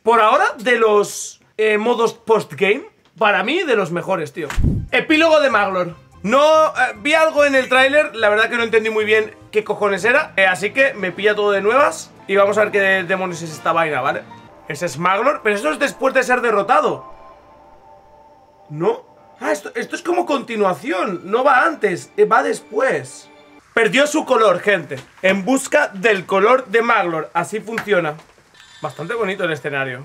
por ahora, de los modos post-game, para mí, de los mejores, tío. Epílogo de Maglor. No, vi algo en el tráiler, la verdad que no entendí muy bien qué cojones era, así que me pilla todo de nuevas y vamos a ver qué demonios es esta vaina, ¿vale? Ese es Maglor, pero eso es después de ser derrotado. ¿No? Ah, esto es como continuación, no va antes, va después. Perdió su color, gente. En busca del color de Maglor, así funciona. Bastante bonito el escenario.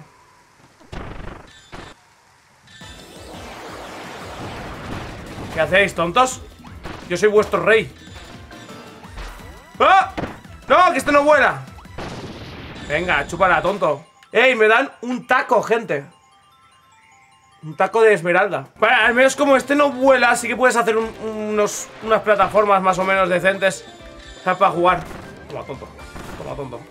¿Qué hacéis, tontos? Yo soy vuestro rey. ¡Ah! ¡No, que este no vuela! Venga, chúpala, tonto. ¡Ey, me dan un taco, gente! Un taco de esmeralda. Bueno, al menos como este no vuela, así que puedes hacer unas plataformas más o menos decentes, ¿sabes? Para jugar. Toma, tonto. Toma, tonto.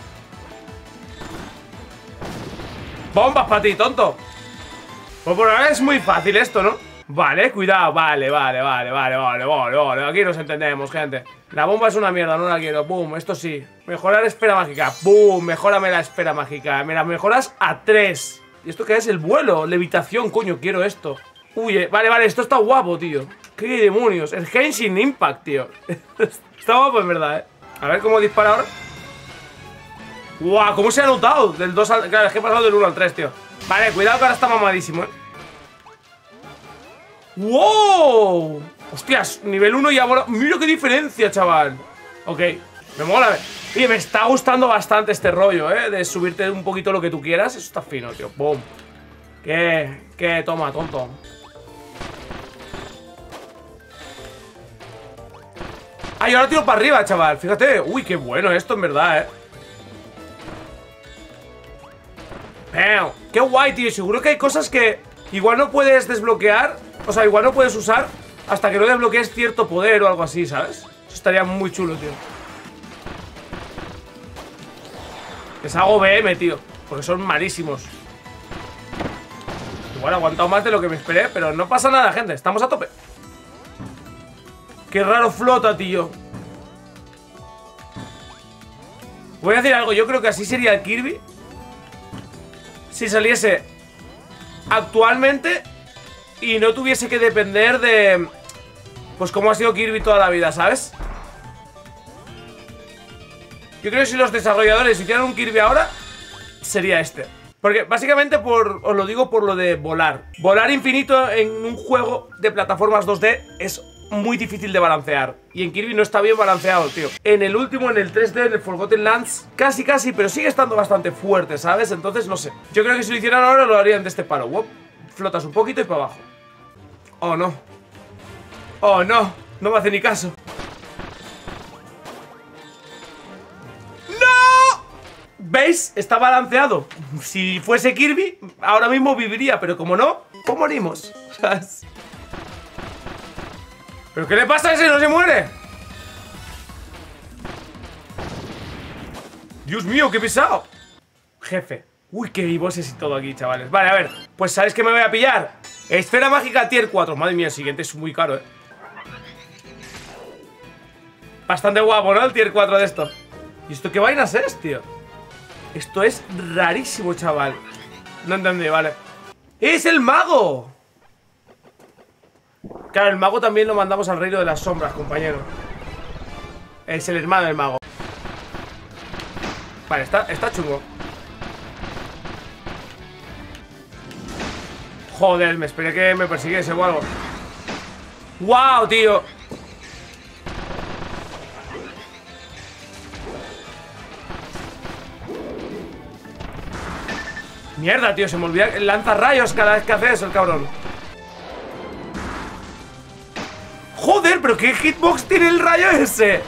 Bombas para ti, tonto. Pues por ahora es muy fácil esto, ¿no? Vale, cuidado, vale. Aquí nos entendemos, gente. La bomba es una mierda, no la quiero. Boom, esto sí. Mejorar esfera mágica. Boom, mejórame la esfera mágica. Me la mejoras a 3. ¿Y esto qué es? El vuelo, levitación, coño, quiero esto. Uy, vale, esto está guapo, tío. ¿Qué demonios? El Genshin Impact, tío. Está guapo, en verdad, A ver cómo dispara ahora. ¡Guau! ¿Cómo se ha notado? Del 2 al... Claro, es que he pasado del 1 al 3, tío. Vale, cuidado que ahora está mamadísimo, ¡Wow! Hostias, nivel 1 y ahora... Mira qué diferencia, chaval. Ok, me mola. Oye, me está gustando bastante este rollo, de subirte un poquito lo que tú quieras. Eso está fino, tío. Boom. ¿Qué? Toma, tonto. Ah, y ahora tiro para arriba, chaval. Fíjate. Uy, qué bueno esto, en verdad, ¡Bam! ¡Qué guay, tío! Seguro que hay cosas que igual no puedes desbloquear. O sea, igual no puedes usar hasta que no desbloquees cierto poder o algo así, ¿sabes? Eso estaría muy chulo, tío. Les hago BM, tío, porque son malísimos. Igual he aguantado más de lo que me esperé, pero no pasa nada, gente, estamos a tope. Qué raro flota, tío. Voy a decir algo, yo creo que así sería el Kirby si saliese actualmente y no tuviese que depender de... Pues como ha sido Kirby toda la vida, ¿sabes? Yo creo que si los desarrolladores hicieran un Kirby ahora, sería este. Porque básicamente os lo digo por lo de volar. Volar infinito en un juego de plataformas 2D es muy difícil de balancear. Y en Kirby no está bien balanceado, tío. En el último, en el 3D, en el Forgotten Lands, casi, pero sigue estando bastante fuerte, ¿sabes? Entonces, no sé. Yo creo que si lo hicieran ahora, lo harían de este palo. Wop, flotas un poquito y para abajo. Oh, no. Oh, no. No me hace ni caso. ¿Veis? Está balanceado. Si fuese Kirby, ahora mismo viviría, pero como no, pues morimos. ¿Sabes? ¿Pero qué le pasa a ese? ¿No se muere? Dios mío, qué pesado. Jefe. Uy, qué bosses y todo aquí, chavales. Vale, a ver, pues ¿sabes qué me voy a pillar? Esfera mágica tier 4. Madre mía, el siguiente es muy caro, Bastante guapo, ¿no? El tier 4 de esto. ¿Y esto qué vainas es, tío? Esto es rarísimo, chaval. No entendí, vale. ¡Es el mago! Claro, el mago también lo mandamos al reino de las sombras, compañero. Es el hermano del mago. Vale, está chungo. Joder, me esperé que me persiguiese o algo. ¡Wow, tío! Mierda, tío, se me olvida. Lanza rayos cada vez que hace eso, el cabrón. Joder, pero ¿qué hitbox tiene el rayo ese?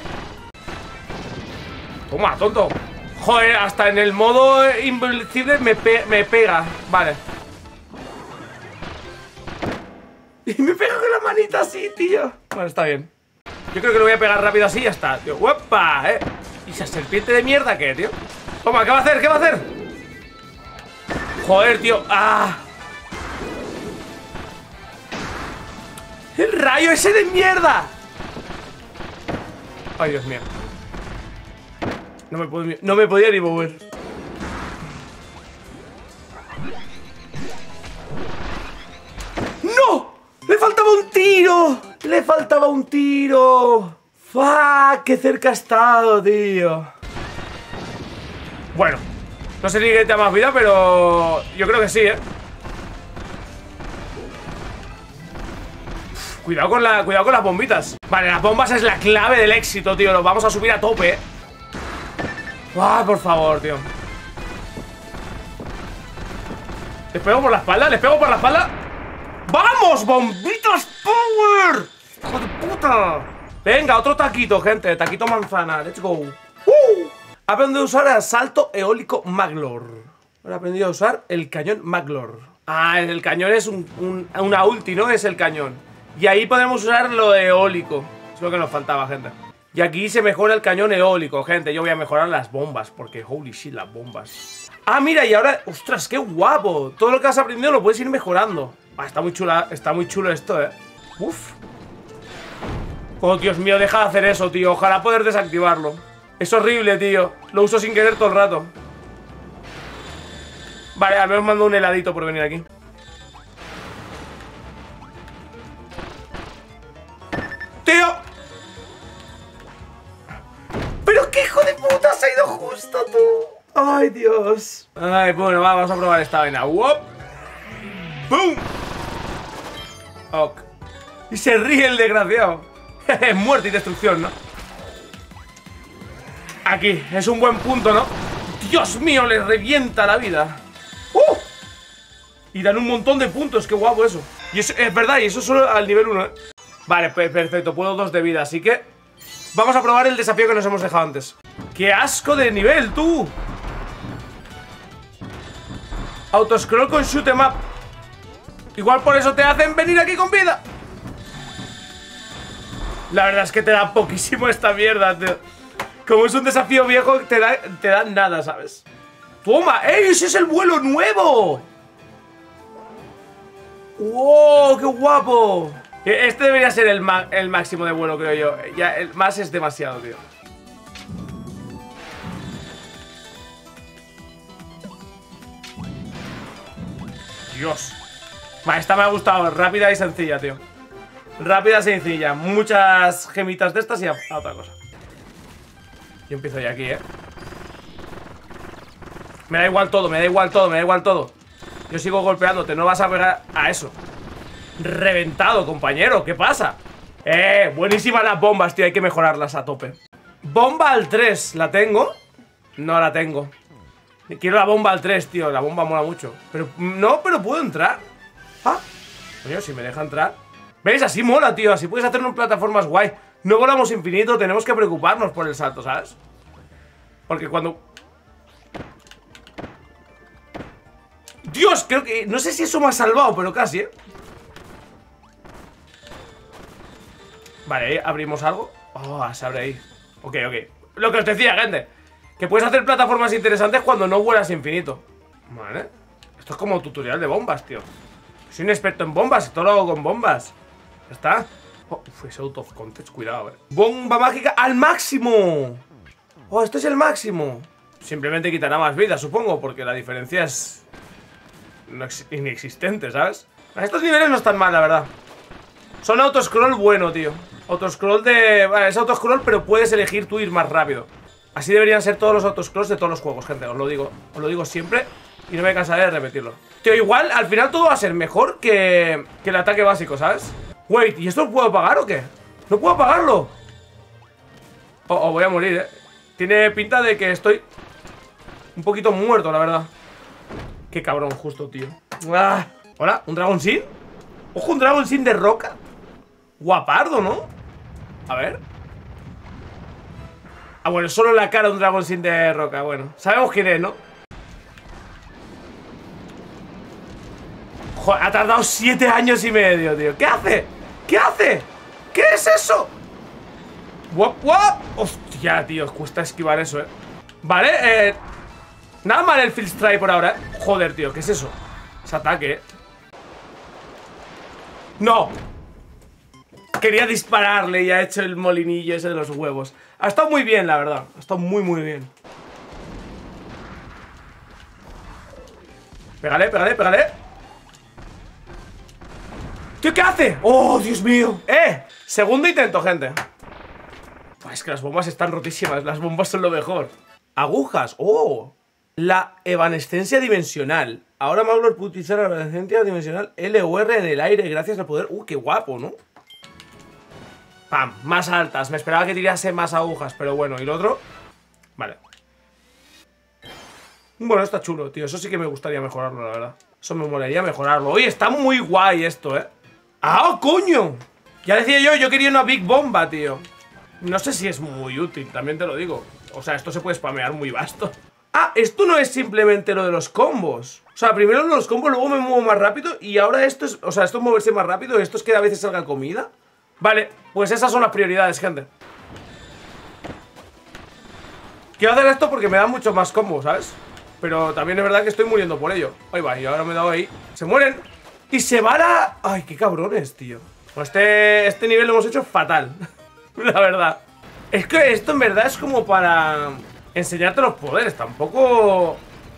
Toma, tonto. Joder, hasta en el modo invencible me pega. Vale. Y me pega con la manita así, tío. Bueno, está bien. Yo creo que lo voy a pegar rápido así y ya está, tío. ¡Uepa! ¿Y esa serpiente de mierda qué, tío? Toma, ¿qué va a hacer? ¿Qué va a hacer? Joder, tío. ¡Ah! ¡El rayo ese de mierda! Ay, Dios mío. No me podía ni mover. ¡No! ¡Le faltaba un tiro! ¡Le faltaba un tiro! ¡Fuck! ¡Qué cerca ha estado, tío! Bueno, no sé ni qué te da más vida, pero yo creo que sí, ¿eh? Cuidado con las bombitas. Vale, las bombas es la clave del éxito, tío. Los vamos a subir a tope, ¿eh? ¡Ah, por favor, tío! ¿Les pego por la espalda? ¿Les pego por la espalda? ¡Vamos, bombitas power! ¡Hijo de puta! Venga, otro taquito, gente. Taquito manzana. Let's go. He aprendido a usar el asalto eólico Maglor. He aprendido a usar el cañón Maglor. Ah, el cañón es una ulti, ¿no? Es el cañón. Y ahí podemos usar lo eólico. Es lo que nos faltaba, gente. Y aquí se mejora el cañón eólico, gente. Yo voy a mejorar las bombas, porque holy shit, las bombas. Ah, mira, y ahora... ¡Ostras, qué guapo! Todo lo que has aprendido lo puedes ir mejorando. Ah, está muy chula, está muy chulo esto, ¿eh? Uf. Oh, Dios mío, deja de hacer eso, tío. Ojalá poder desactivarlo. Es horrible, tío. Lo uso sin querer todo el rato. Vale, al menos mando un heladito por venir aquí. ¡Tío! ¡Pero qué hijo de puta! Se ha ido justo, tú. ¡Ay, Dios! Ay, bueno, vamos a probar esta vaina. ¡Wop! ¡Boom! Ok. Y se ríe el desgraciado. Muerte y destrucción, ¿no? Aquí, es un buen punto, ¿no? ¡Dios mío! Le revienta la vida. Y dan un montón de puntos, qué guapo eso. Y eso es verdad, y eso solo al nivel 1, ¿eh? Vale, perfecto, puedo 2 de vida, así que vamos a probar el desafío que nos hemos dejado antes. ¡Qué asco de nivel, tú! Autoscroll con shoot 'em up. Igual por eso te hacen venir aquí con vida. La verdad es que te da poquísimo esta mierda, tío. Como es un desafío viejo, te dan nada, ¿sabes? ¡Toma! ¡Ey! ¡Ese es el vuelo nuevo! ¡Wow! ¡Qué guapo! Este debería ser el máximo de vuelo, creo yo. Ya, el más es demasiado, tío. Dios. Vale, esta me ha gustado. Rápida y sencilla, tío. Rápida y sencilla. Muchas gemitas de estas y a otra cosa. Yo empiezo ya aquí, ¿eh? Me da igual todo, me da igual todo, me da igual todo. Yo sigo golpeándote, no vas a pegar a eso. Reventado, compañero, ¿qué pasa? Buenísimas las bombas, tío, hay que mejorarlas a tope. Bomba al 3, ¿la tengo? No la tengo. Quiero la bomba al 3, tío, la bomba mola mucho. Pero, no, pero puedo entrar. Ah, coño, si me deja entrar. ¿Veis? Así mola, tío, así puedes hacerlo en plataformas guay. No volamos infinito, tenemos que preocuparnos por el salto, ¿sabes? Porque cuando... Dios, creo que... No sé si eso me ha salvado, pero casi, ¿eh? Vale, abrimos algo. Oh, se abre ahí. Ok. Lo que os decía, gente, que puedes hacer plataformas interesantes cuando no vuelas infinito. Vale. Esto es como tutorial de bombas, tío. Soy un experto en bombas y todo lo hago con bombas. Ya está. Oh, es out of context, cuidado, Bomba mágica al máximo. Oh, esto es el máximo. Simplemente quitará más vida, supongo, porque la diferencia es... inexistente, ¿sabes? Estos niveles no están mal, la verdad. Son autoscroll bueno, tío. Autoscroll de... Vale, es autoscroll, pero puedes elegir tú ir más rápido. Así deberían ser todos los autoscrolls de todos los juegos, gente. Os lo digo siempre y no me cansaré de repetirlo. Tío, igual, al final todo va a ser mejor que el ataque básico, ¿sabes? Wait, ¿y esto lo puedo pagar o qué? ¡No puedo pagarlo! Oh, voy a morir, Tiene pinta de que estoy un poquito muerto, la verdad. Qué cabrón, justo, tío. ¡Ah! Hola, ¿un Dragon Sin? Ojo, un Dragon Sin de roca. Guapardo, ¿no? A ver. Ah, bueno, solo la cara de un Dragon Sin de roca. Bueno, sabemos quién es, ¿no? Joder, ha tardado 7 años y medio, tío. ¿Qué hace? ¿Qué hace? ¿Qué es eso? ¡Wop! Hostia, tío, cuesta esquivar eso, Vale, nada mal el Field Strike por ahora, Joder, tío, ¿qué es eso? Ese ataque, ¡No! Quería dispararle y ha hecho el molinillo ese de los huevos. Ha estado muy bien, la verdad. Ha estado muy, muy bien. Pégale, pégale, pégale. ¿Tío, qué hace? ¡Oh, Dios mío! Segundo intento, gente. Es que las bombas están rotísimas. Las bombas son lo mejor. Agujas. ¡Oh! La evanescencia dimensional. Ahora Maglor puede utilizar la evanescencia dimensional L o R en el aire gracias al poder. ¡Qué guapo!, ¿no? ¡Pam! Más altas. Me esperaba que tirase más agujas, pero bueno. ¿Y lo otro? Vale. Bueno, está chulo, tío. Eso sí que me gustaría mejorarlo, la verdad. Eso me molaría mejorarlo. Oye, está muy guay esto, ¿eh? ¡Ah, coño! Ya decía yo quería una Big Bomba, tío. No sé si es muy útil, también te lo digo. O sea, esto se puede spamear muy vasto. Ah, esto no es simplemente lo de los combos. O sea, primero los combos, luego me muevo más rápido. Y ahora esto es, o sea, esto es moverse más rápido. Esto es que a veces salga comida. Vale, pues esas son las prioridades, gente. Quiero hacer esto porque me da mucho más combos, ¿sabes? Pero también es verdad que estoy muriendo por ello. Ahí va, y ahora me he dado ahí. Se mueren. Y se va la... Ay, qué cabrones, tío. Pues este nivel lo hemos hecho fatal. La verdad. Es que esto en verdad es como para enseñarte los poderes. Tampoco...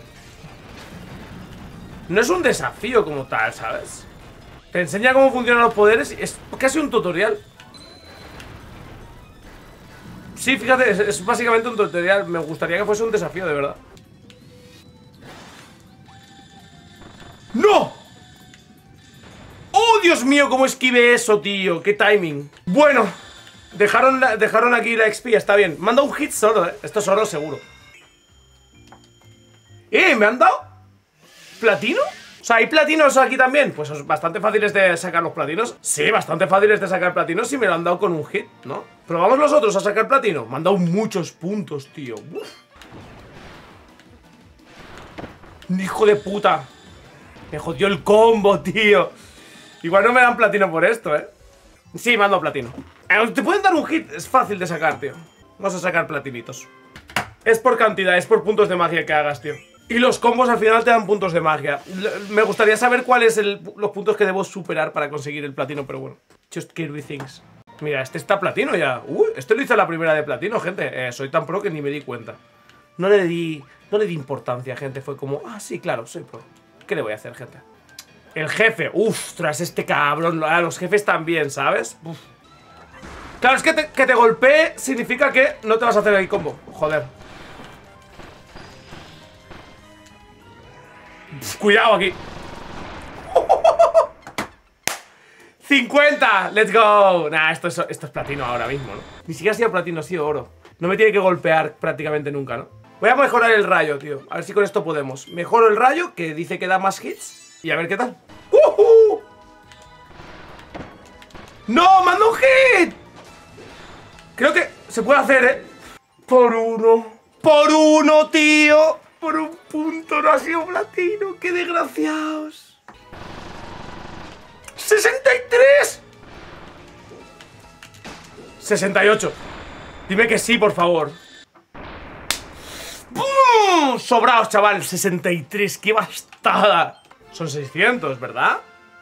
No es un desafío como tal, ¿sabes? Te enseña cómo funcionan los poderes y es casi un tutorial. Sí, fíjate, es básicamente un tutorial. Me gustaría que fuese un desafío, de verdad. ¡No! ¡Oh, Dios mío! ¿Cómo esquivé eso, tío? ¡Qué timing! Bueno, dejaron aquí la XP, está bien. Me han dado un hit solo, ¿eh? Esto es oro seguro. ¿Me han dado platino? O sea, ¿hay platinos aquí también? Pues es bastante fáciles de sacar los platinos. Sí, bastante fáciles de sacar platinos si me lo han dado con un hit, ¿no? Probamos los otros a sacar platino. Me han dado muchos puntos, tío. Uf. ¡Hijo de puta! Me jodió el combo, tío. Igual no me dan platino por esto, ¿eh? Sí, me han dado platino. Te pueden dar un hit, es fácil de sacar, tío. Vamos a sacar platinitos. Es por cantidad, es por puntos de magia que hagas, tío. Y los combos al final te dan puntos de magia. Me gustaría saber cuáles los puntos que debo superar para conseguir el platino, pero bueno. Just Kirby things. Mira, este está platino ya. Este lo hice la primera de platino, gente. Soy tan pro que ni me di cuenta. No le di importancia, gente. Fue como, sí, claro, soy pro. ¿Qué le voy a hacer, gente? El jefe, tras este cabrón. A los jefes también, ¿sabes? Uf. Claro, es que te golpee significa que no te vas a hacer el combo. Joder. Cuidado aquí. 50, let's go. Nah, esto es platino ahora mismo, ¿no? Ni siquiera ha sido platino, ha sido oro. No me tiene que golpear prácticamente nunca, ¿no? Voy a mejorar el rayo, tío. A ver si con esto podemos. Mejoro el rayo, que dice que da más hits. Y a ver qué tal. ¡No! ¡Mando un hit! Creo que se puede hacer, ¿eh? Por uno. ¡Por uno, tío! Por un punto no ha sido platino. ¡Qué desgraciados! ¡63! 68. Dime que sí, por favor. ¡Bum! Sobraos, chaval. 63. ¡Qué bastada! Son 600, ¿verdad?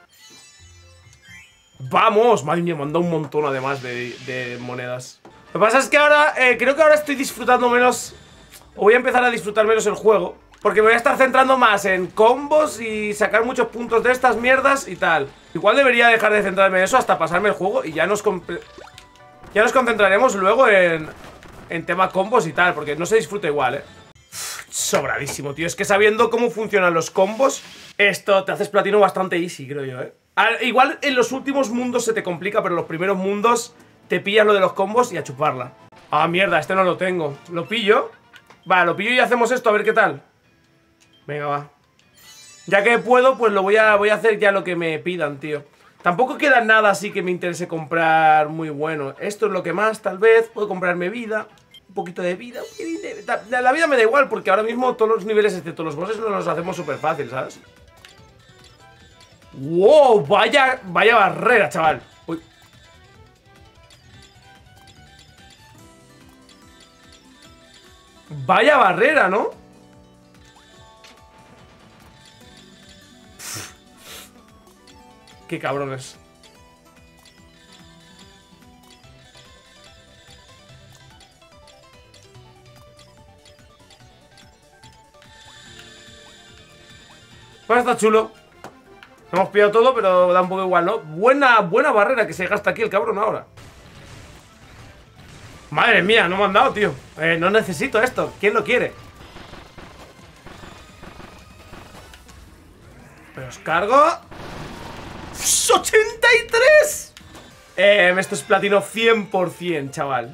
¡Vamos! Madre mía, me han dado un montón además de monedas. Lo que pasa es que ahora, creo que ahora estoy disfrutando menos. O voy a empezar a disfrutar menos el juego. Porque me voy a estar centrando más en combos y sacar muchos puntos de estas mierdas y tal. Igual debería dejar de centrarme en eso hasta pasarme el juego y ya nos concentraremos luego en tema combos y tal. Porque no se disfruta igual, ¿eh? Sobradísimo, tío. Es que sabiendo cómo funcionan los combos, esto te haces platino bastante easy, creo yo, ¿eh? Igual en los últimos mundos se te complica, pero en los primeros mundos te pillas lo de los combos y a chuparla. Ah, mierda, este no lo tengo. ¿Lo pillo? Va, lo pillo y hacemos esto, a ver qué tal. Venga, va. Ya que puedo, pues voy a hacer ya lo que me pidan, tío. Tampoco queda nada así que me interese comprar muy bueno. Esto es lo que más, tal vez. Puedo comprarme vida. Un poquito de vida. La vida me da igual, porque ahora mismo todos los niveles, excepto los bosses, nos los hacemos súper fácil, ¿sabes? ¡Wow! Vaya barrera, chaval. Uy. Vaya barrera, ¿no? Qué cabrones. Pues está chulo. Hemos pillado todo, pero da un poco igual, ¿no? Buena barrera que se gasta aquí el cabrón ahora. Madre mía, no me han dado, tío. No necesito esto. ¿Quién lo quiere? Pero os cargo. ¡83! Esto es platino 100%, chaval.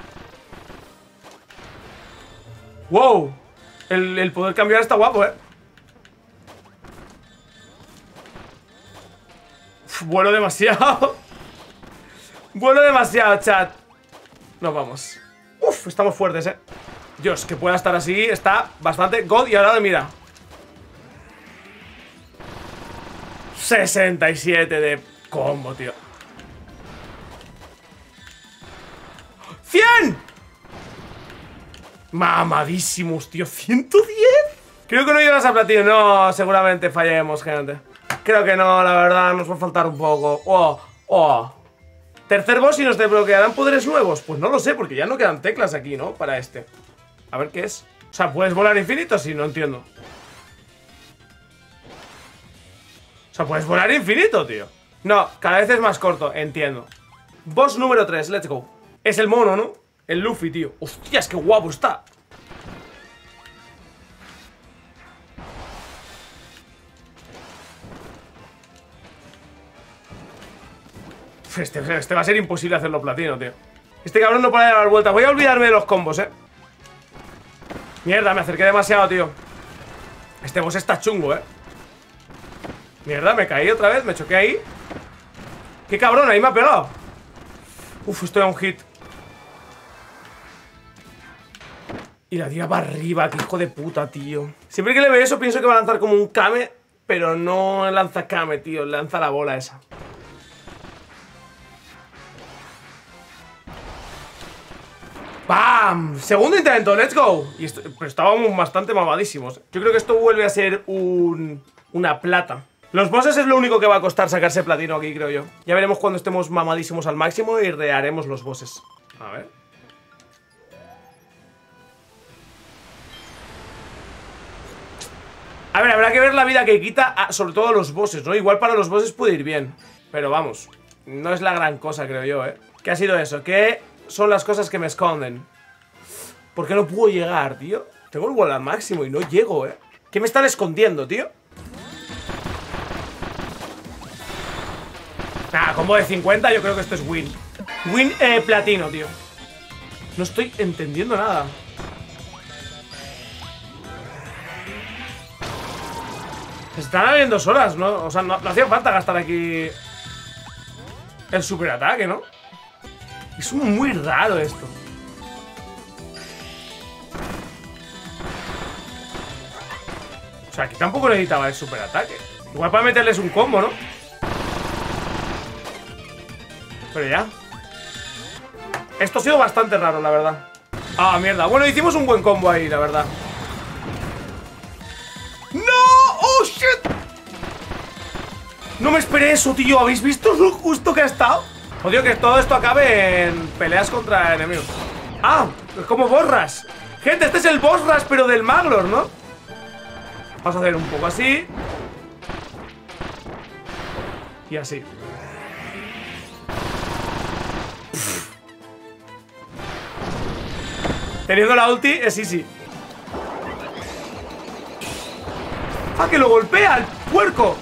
¡Wow! El poder cambiar está guapo, Vuelo demasiado. Vuelo demasiado, chat. Nos vamos. Uf, estamos fuertes, Dios, que pueda estar así. Está bastante god. Y ahora mira, 67 de combo, tío. ¡100! Mamadísimos, tío. ¿110? Creo que no llegas a platino. No, seguramente fallemos, gente. Creo que no, la verdad. Nos va a faltar un poco. Tercer boss y nos desbloquearán poderes nuevos. Pues no lo sé, porque ya no quedan teclas aquí, ¿no? Para este. A ver qué es. O sea, ¿puedes volar infinito? Sí, no entiendo. O sea, ¿puedes volar infinito, tío? No, cada vez es más corto, entiendo. Boss número 3, let's go. Es el mono, ¿no? El Luffy, tío. Hostias, qué guapo está. Este va a ser imposible hacerlo platino, tío. Este cabrón no para de dar vueltas. Voy a olvidarme de los combos, Mierda, me acerqué demasiado, tío. Este boss está chungo, Mierda, me caí otra vez, me choqué ahí. ¡Qué cabrón! Ahí me ha pegado. Uf, estoy a un hit. Y la tira para arriba, qué hijo de puta, tío. Siempre que le veo eso pienso que va a lanzar como un Kame, pero no lanza Kame, tío. Lanza la bola esa. ¡Bam! Segundo intento, let's go. Pero estábamos bastante mamadísimos. Yo creo que esto vuelve a ser una plata. Los bosses es lo único que va a costar sacarse platino aquí, creo yo. Ya veremos cuando estemos mamadísimos al máximo y reharemos los bosses. A ver. A ver, habrá que ver la vida que quita, sobre todo a los bosses, ¿no? Igual para los bosses puede ir bien. Pero vamos, no es la gran cosa, creo yo, ¿Qué ha sido eso? ¿Qué son las cosas que me esconden? ¿Por qué no puedo llegar, tío? Tengo el wall al máximo y no llego, ¿Qué me están escondiendo, tío? Nah, combo de 50, yo creo que esto es win. Win platino, tío. No estoy entendiendo nada. Se están abriendo 2 horas, ¿no? O sea, no hacía falta gastar aquí el superataque, ¿no? Es muy raro esto. O sea, aquí tampoco necesitaba el superataque. Igual para meterles un combo, ¿no? Pero ya. Esto ha sido bastante raro, la verdad. Ah, mierda. Bueno, hicimos un buen combo ahí, la verdad. ¡No! ¡Oh, shit! No me esperé eso, tío. ¿Habéis visto lo justo que ha estado? Odio que todo esto acabe en peleas contra enemigos. Ah, es como boss rush. Gente, este es el boss rush, pero del Maglor, ¿no? Vamos a hacer un poco así. Y así. Teniendo la ulti es easy. ¡Ah, que lo golpea el puerco!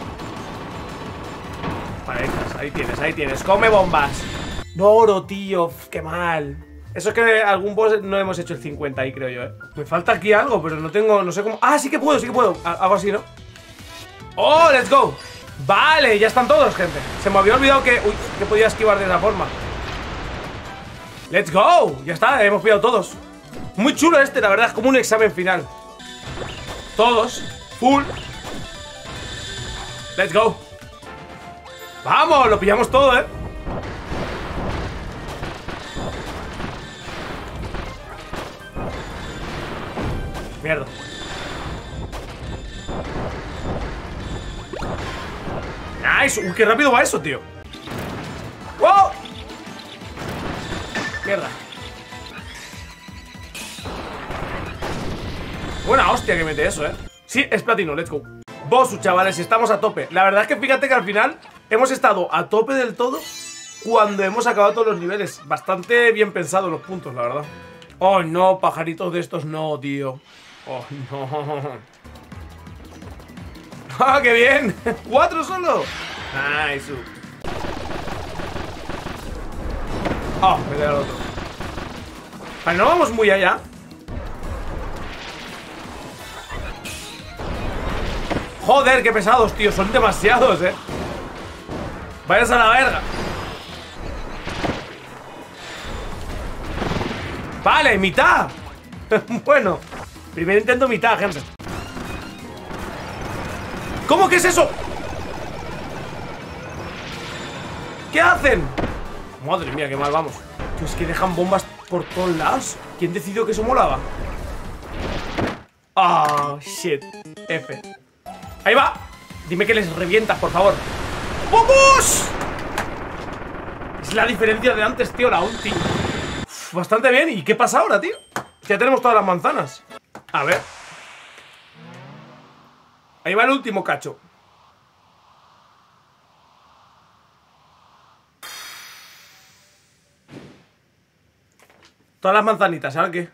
Vale, ahí tienes. Come bombas. Doro, tío. Qué mal. Eso es que algún boss no hemos hecho el 50 ahí, creo yo, Me falta aquí algo, pero no tengo... No sé cómo... Ah, sí que puedo. Algo así, ¿no? ¡Oh, let's go! Vale, ya están todos, gente. Se me había olvidado que... Uy, que podía esquivar de esa forma. ¡Let's go! Ya está, hemos pillado todos. Muy chulo este, la verdad. Es como un examen final. Todos. Full. Let's go. ¡Vamos! Lo pillamos todo, Mierda. Nice. Uy, qué rápido va eso, tío. ¡Wow! Mierda. Buena hostia que mete eso, Sí, es platino, let's go. Bosu, chavales, estamos a tope. La verdad es que fíjate que al final hemos estado a tope del todo cuando hemos acabado todos los niveles. Bastante bien pensados los puntos, la verdad. Oh, no, pajaritos de estos no, tío. Oh, no. ¡Ah, qué bien! ¡4 solo! Nice. Oh, me queda el otro. Vale, no vamos muy allá. Joder, qué pesados, tío. Son demasiados, Vayas a la verga. Vale, mitad. Bueno, primer intento mitad, gente. ¿Cómo que es eso? ¿Qué hacen? Madre mía, qué mal vamos. Tío, es que dejan bombas por todos lados. ¿Quién decidió que eso molaba? Ah, shit. F. Ahí va. Dime que les revientas, por favor. ¡Vamos! Es la diferencia de antes, tío, la ulti. Uf, bastante bien. ¿Y qué pasa ahora, tío? Ya tenemos todas las manzanas. A ver. Ahí va el último cacho. Todas las manzanitas, ¿ahora qué?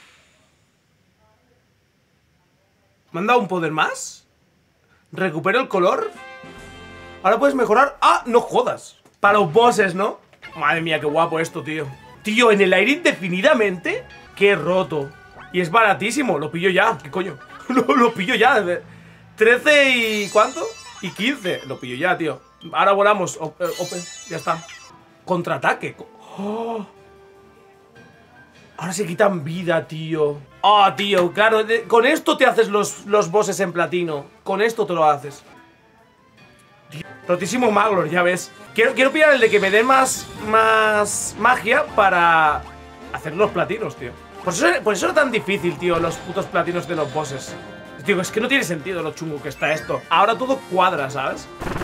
¿Me han dado un poder más? ¿Recupero el color? Ahora puedes mejorar... ¡Ah! No jodas. Para los bosses, ¿no? Madre mía, qué guapo esto, tío. Tío, en el aire indefinidamente. Qué roto. Y es baratísimo. Lo pillo ya. ¿Qué coño? Lo pillo ya. 13 y... ¿cuánto? Y 15. Lo pillo ya, tío. Ahora volamos. Ya está. Contraataque. ¡Oh! Ahora se quitan vida, tío. Ah, tío, claro. Con esto te haces los bosses en platino. Con esto te lo haces. Tío, rotísimo Maglor, ya ves. Quiero pillar el de que me dé más magia para hacer los platinos, tío. Por eso era tan difícil, tío, los putos platinos de los bosses. Digo, es que no tiene sentido lo chungo que está esto. Ahora todo cuadra, ¿sabes?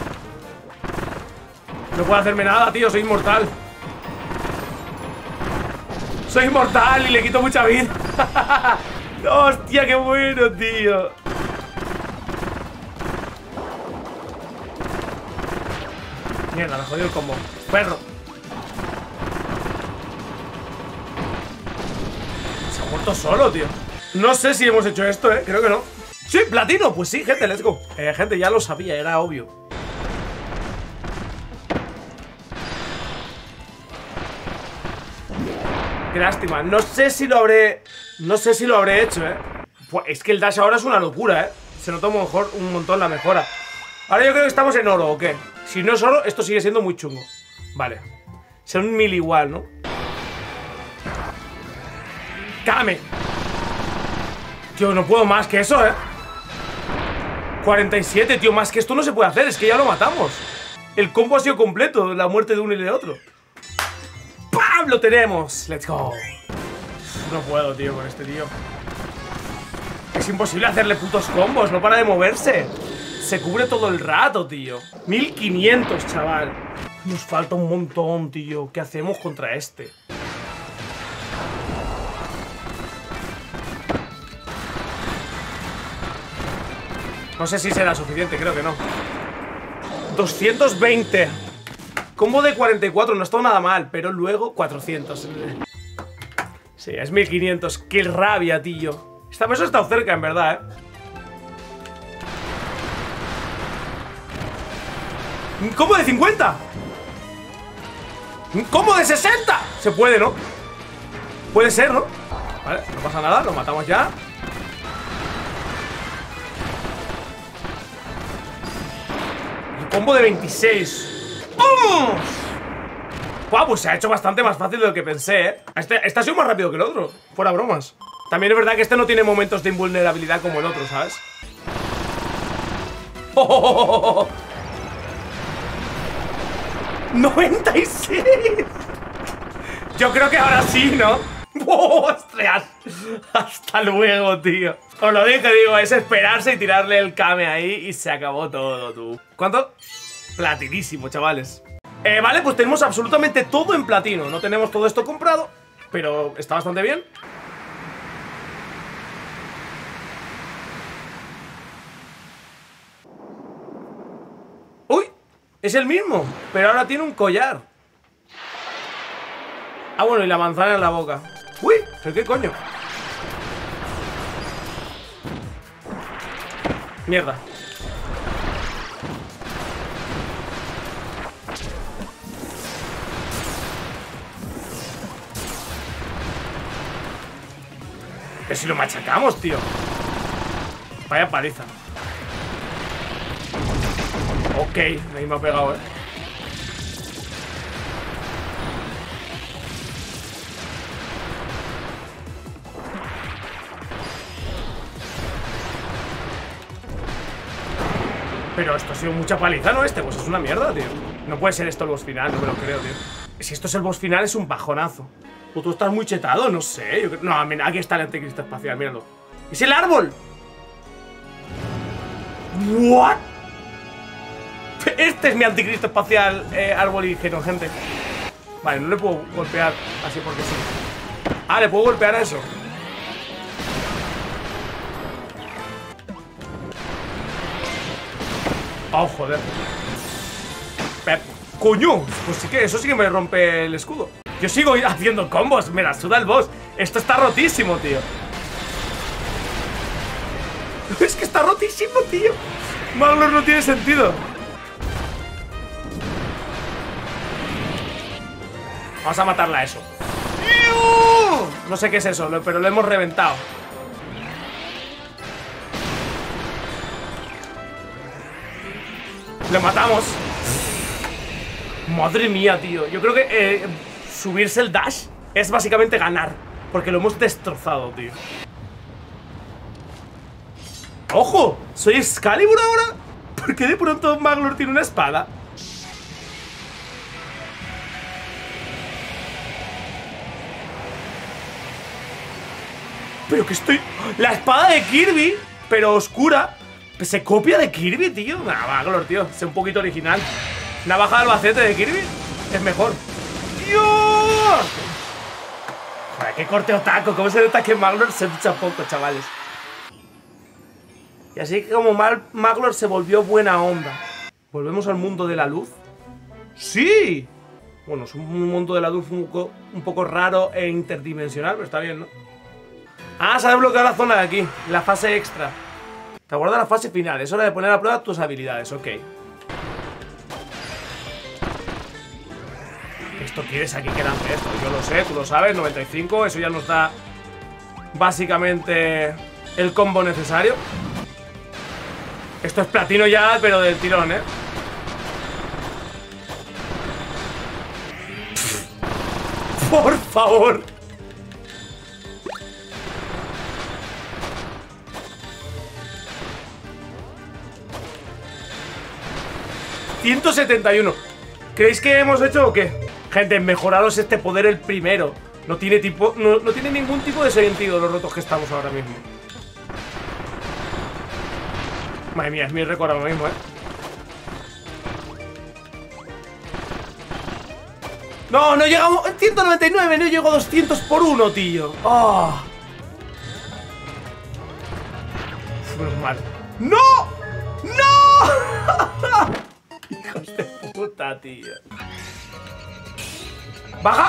No puedo hacerme nada, tío, soy inmortal. Soy inmortal y le quito mucha vida. Hostia, qué bueno, tío. Mierda, me jodió el combo. Perro. Se ha muerto solo, tío. No sé si hemos hecho esto, creo que no. Sí, platino, pues sí, gente, let's go. Gente, ya lo sabía, era obvio. Qué lástima, no sé si lo habré hecho, Pues es que el dash ahora es una locura, Se nota un montón la mejora. Ahora yo creo que estamos en oro, ¿o qué? Si no es oro, esto sigue siendo muy chungo. Vale. Será un 1000 igual, ¿no? ¡Kame! Tío, no puedo más que eso, 47, tío, más que esto no se puede hacer. Es que ya lo matamos. El combo ha sido completo, la muerte de uno y de otro. ¡Pam! ¡Lo tenemos! ¡Let's go! No puedo, tío, con este tío. Es imposible hacerle putos combos, no para de moverse. Se cubre todo el rato, tío. 1500, chaval. Nos falta un montón, tío. ¿Qué hacemos contra este? No sé si será suficiente, creo que no. 220. Combo de 44, no está nada mal, pero luego 400. Sí, es 1500. ¡Qué rabia, tío! Esta vez ha estado cerca, en verdad, ¿Un combo de 50? ¡Un combo de 60! Se puede, ¿no? Puede ser, ¿no? Vale, no pasa nada, lo matamos ya. Un combo de 26. ¡Vamos! Buah, pues se ha hecho bastante más fácil de lo que pensé, Este ha sido más rápido que el otro. Fuera bromas. También es verdad que este no tiene momentos de invulnerabilidad como el otro, ¿sabes? ¡Oh! ¡96! Yo creo que ahora sí, ¿no? ¡Oh, ostras! Hasta luego, tío. Os lo dije, digo, es esperarse y tirarle el Kame ahí y se acabó todo, tú. ¿Cuánto? Platinísimo, chavales. Vale, pues tenemos absolutamente todo en platino. No tenemos todo esto comprado, pero está bastante bien. Es el mismo, pero ahora tiene un collar. Ah, bueno, y la manzana en la boca. Uy, ¿pero qué coño? Mierda. Pero si lo machacamos, tío. Vaya paliza. Ok, ahí me ha pegado, Pero esto ha sido mucha paliza, ¿no? Pues es una mierda, tío. No puede ser esto el boss final, no me lo creo, tío. Si esto es el boss final, es un bajonazo. O tú estás muy chetado, no sé. No, mira, aquí está el anticristo espacial, míralo. ¡Es el árbol! ¿What? Este es mi anticristo espacial arbolígeno, gente. Vale, no le puedo golpear así porque sí. Ah, le puedo golpear a eso. Oh, joder. ¡Coño! Pues sí que eso sí que me rompe el escudo. Yo sigo haciendo combos, me la suda el boss. Esto está rotísimo, tío. Es que está rotísimo, tío. Maglor no tiene sentido. Vamos a matarla a eso. No sé qué es eso, pero lo hemos reventado. Le matamos. Madre mía, tío. Yo creo que subirse el dash es básicamente ganar, porque lo hemos destrozado, tío. ¡Ojo! ¿Soy Excalibur ahora? ¿Por qué de pronto Maglor tiene una espada? Pero que estoy... La espada de Kirby, pero oscura. Se copia de Kirby, tío. Nah, Maglor, tío, es un poquito original. Navaja de Albacete de Kirby es mejor. ¡Dios! Joder, qué corte otaku. ¿Cómo se nota que Maglor se ducha poco, chavales? Y así como Maglor se volvió buena onda. ¿Volvemos al mundo de la luz? ¡Sí! Bueno, es un mundo de la luz un poco raro e interdimensional, pero está bien, ¿no? Ah, se ha desbloqueado la zona de aquí, la fase extra. Te aguarda la fase final, es hora de poner a prueba tus habilidades, ok. Esto quieres aquí que lance esto, yo lo sé, tú lo sabes, 95, eso ya nos da básicamente el combo necesario. Esto es platino ya, pero del tirón, ¿eh? Por favor. ¡171! ¿Creéis que hemos hecho o qué? Gente, mejoraros este poder el primero. No tiene ningún tipo de sentido los rotos que estamos ahora mismo. Madre mía, es mi récord ahora mismo, No, no llegamos... 199, no llego a 200 por 1, tío. Oh. Menos mal. ¡No! ¡No! Hijos de puta, tío. ¡Baja!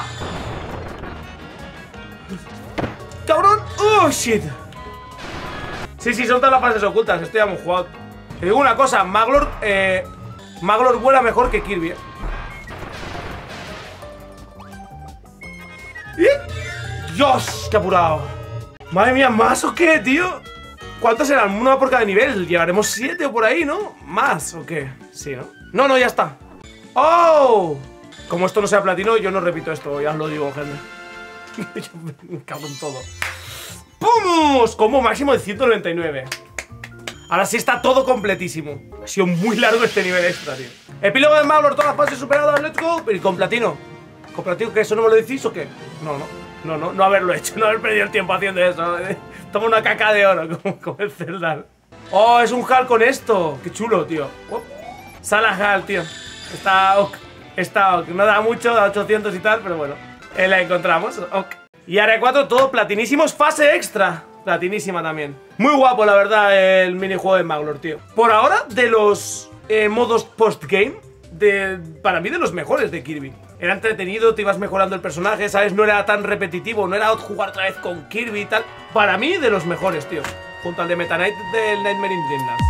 ¡Cabrón! ¡Oh, shit! Sí, son todas las fases ocultas. Esto ya hemos jugado. Te digo una cosa, Maglor vuela mejor que Kirby, ¡Dios! ¡Qué apurado! Madre mía, ¿más o qué, tío? ¿Cuántos eran? Una por cada nivel. Llevaremos 7 o por ahí, ¿no? ¿Más o qué? Sí, ¿no? No, ya está. ¡Oh! Como esto no sea platino, yo no repito esto. Ya os lo digo, gente. Yo me cago en todo. ¡Vamos! Combo máximo de 199. Ahora sí está todo completísimo. Ha sido muy largo este nivel extra, tío. Epílogo de Maglor, todas las fases superadas, let's go. Y con platino. ¿Con platino que eso no me lo decís o qué? No haberlo hecho, no haber perdido el tiempo haciendo eso. Toma una caca de oro, como el Zelda. Oh, es un HAL con esto. Qué chulo, tío. Sala HAL, tío. Está ok. No da mucho, da 800 y tal, pero bueno. La encontramos, ok. Y área 4, todo platinísimos, fase extra. Platinísima también. Muy guapo, la verdad, el minijuego de Maglor, tío. Por ahora, de los modos post-game, para mí de los mejores de Kirby. Era entretenido, te ibas mejorando el personaje, ¿sabes? No era tan repetitivo, no era jugar otra vez con Kirby y tal. Para mí de los mejores, tío. Junto al de Meta Knight del Nightmare in Dreamland.